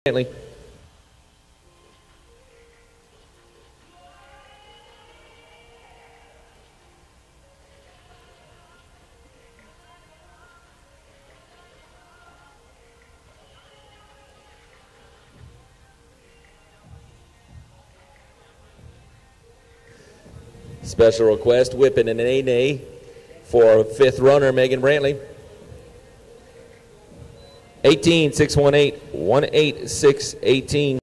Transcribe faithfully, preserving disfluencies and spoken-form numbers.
Brantley. Special request, whipping an A-nay for fifth runner, Megan Brantley. eighteen, six one eight, one eight six, eighteen.